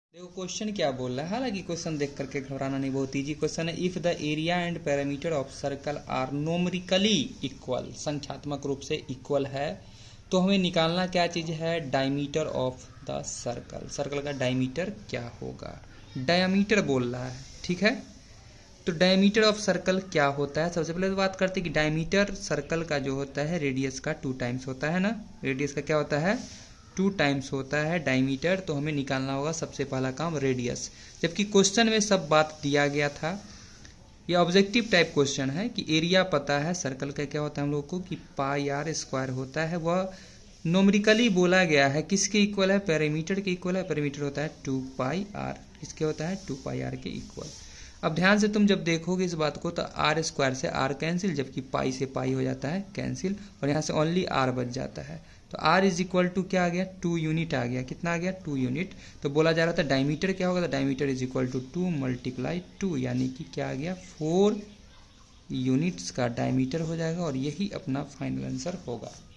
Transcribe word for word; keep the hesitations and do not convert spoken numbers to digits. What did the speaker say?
देखो क्वेश्चन क्या बोल रहा है। हालांकि क्वेश्चन देख करके घबराना नहीं, बहुत इजी क्वेश्चन है। If the area and parameter of circle are numerically equal, संख्यात्मक रूप से इक्वल है, तो हमें निकालना क्या चीज है, diameter of the circle. Circle का डायमीटर क्या होगा, डायमीटर बोल रहा है, ठीक है। तो डायमीटर ऑफ सर्कल क्या होता है, सबसे पहले तो बात करते हैं कि डायमीटर सर्कल का जो होता है रेडियस का टू टाइम्स होता है ना। रेडियस का क्या होता है, टू टाइम्स होता है डायमीटर। तो हमें निकालना होगा सबसे पहला काम रेडियस, जबकि क्वेश्चन में सब बात दिया गया था। ये ऑब्जेक्टिव टाइप क्वेश्चन है कि एरिया पता है सर्कल का क्या होता है हम लोग को कि पाई आर स्क्वायर होता है। वह नोमरिकली बोला गया है, किसके इक्वल है, पैरामीटर के इक्वल है। पैरामीटर होता है टू पाई आर, किसके होता है, टू पाई आर के इक्वल। अब ध्यान से तुम जब देखोगे इस बात को तो आर स्क्वायर से आर कैंसिल, जबकि पाई से पाई हो जाता है कैंसिल, और यहाँ से ओनली आर बच जाता है। तो आर इज इक्वल टू क्या आ गया, टू यूनिट आ गया। कितना आ गया, टू यूनिट। तो बोला जा रहा था डायमीटर क्या होगा, तो diameter is equal to two multiply two, यानी कि क्या आ गया, फोर यूनिट्स का डायमीटर हो जाएगा। और यही अपना फाइनल आंसर होगा।